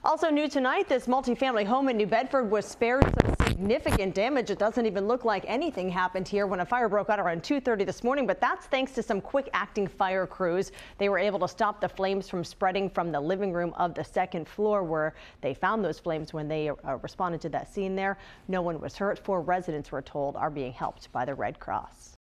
Also new tonight, this multifamily home in New Bedford was spared some significant damage. It doesn't even look like anything happened here when a fire broke out around 2:30 this morning, but that's thanks to some quick acting fire crews. They were able to stop the flames from spreading from the living room of the second floor where they found those flames when they responded to that scene there. No one was hurt. 4 residents, we're told, are being helped by the Red Cross.